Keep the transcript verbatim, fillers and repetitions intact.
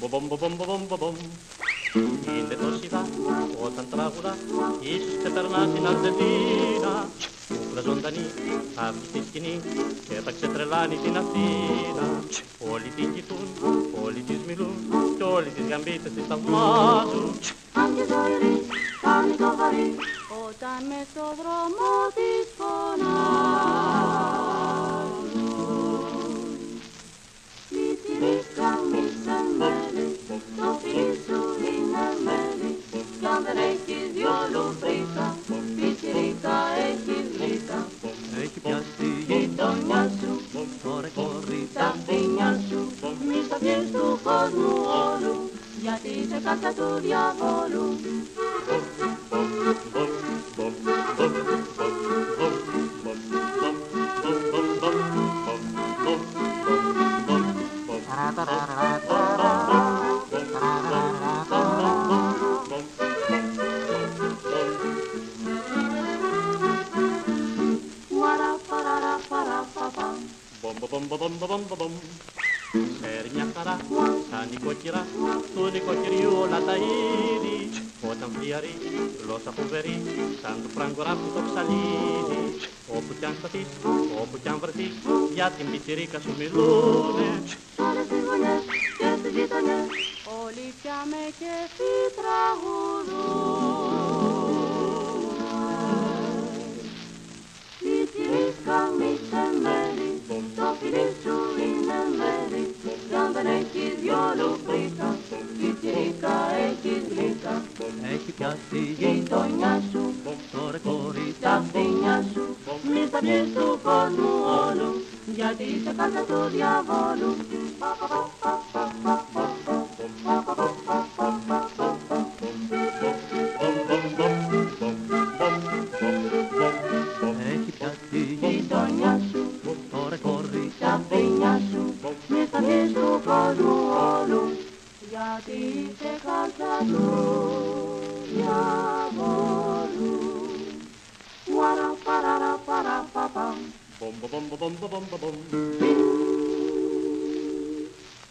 μπομ μπομ μπομ μπομ. Είναι το σιδά όταν τραγουδά, ίσως ξεπερνά την Αργεντίνα. Κούκλα ζωντανή αυτή στη σκηνή και θα ξετρελάνει την Αθήνα. Όλοι την κοιτούν, όλοι της μιλούν κι όλοι τις γαμπίτες της θαυμάζουν. Αν και ζωηρή κάνει το βαρύ όταν μες στο δρόμο της φωνάζουν. Πιτσιρίκα μη σε μέλη, το φιλί σου είναι μέλι κι αν δεν έχεις δυο λουμπρίκα, πιτσιρίκα έχεις γλύκα. Έχει πιάσει η γειτονιά σου, το ρεκόρι τα φθήνια σου, μη στα πιες του κόσμου όλου, γιατί είσαι κάρτα του διαβόλου. Μπομ μπομ μπομ μπομ μπομ. Φέρει μια χαρά σαν νοικοκυρά του νοικοκυριού όλα τα είδη. Όταν φλιαρεί γλώσσα φοβερή σαν του φραγκοράφου το ψαλίδι. Όπου κι αν σταθείς, όπου κι αν βρεθείς, για την πιτσιρίκα σου μιλούνε. Σ' όλες τις γωνιές και στις γειτονιές όλοι πια με κέφι τραγουδούν. Πιτσιρίκα μη σε μέλη, το φιλί σου είναι μέλι κι αν δεν έχεις δυο λουμπρίκα, πιτσιρίκα έχεις γλύκα. έχει πιάσει η Γειτονιά σου, το ρεκόρι τα φθήνια σου, μη στα πιες του κόσμου όλου, γιατί είσαι κάρτα του διαβόλου. έχει πιάσει η Γειτονιά σου, το ρεκόρι τα φθήνια σου, μη στα πιες του κόσμου όλου, γιατί είσαι κάρτα του διαβόλου. Βαρα παραρα παρα παπα. Μπομ μπομ μπομ μπομ μπομ μπομ. Bing